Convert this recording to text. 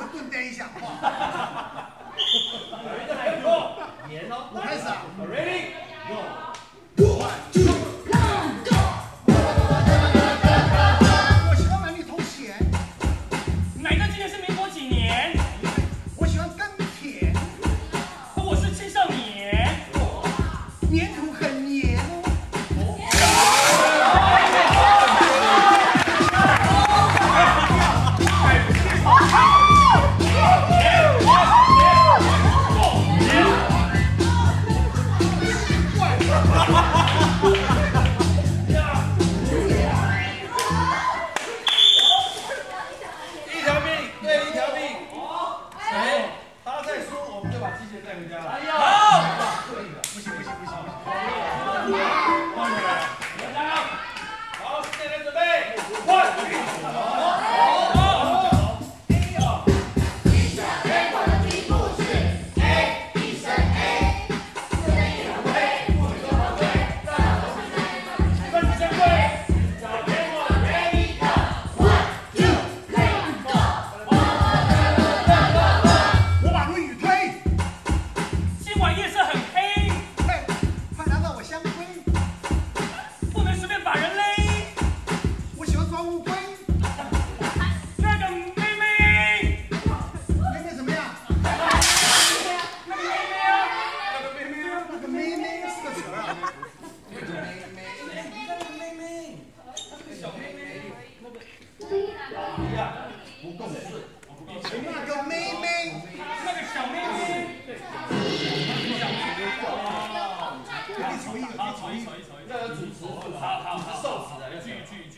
顿待一下，好不好？ 太多，严哦。 我开始啊 ，Ready go。 我喜欢男女同弦， 哪个今年是民国几年？ 我喜欢耕田， 我是青少年。 粘土很黏哦。 一条命对一条命，谁他再输，我们就把机械带回家了。 好， 不行不行不行！ 好，现在准备，1。 我把论语推， 今晚夜色很黑， 嘿，快拿到我香灰， 不能随便把人勒。 我喜欢抓乌龟， 那个妹妹， 妹妹怎么样？ 那个妹妹啊， 那个妹妹是个词啊。 小妹妹，一样，不共顺。 那个妹妹， 那个小妹妹。 你瞅一个，你瞅一个。 这个主持，主持受词的，要句句。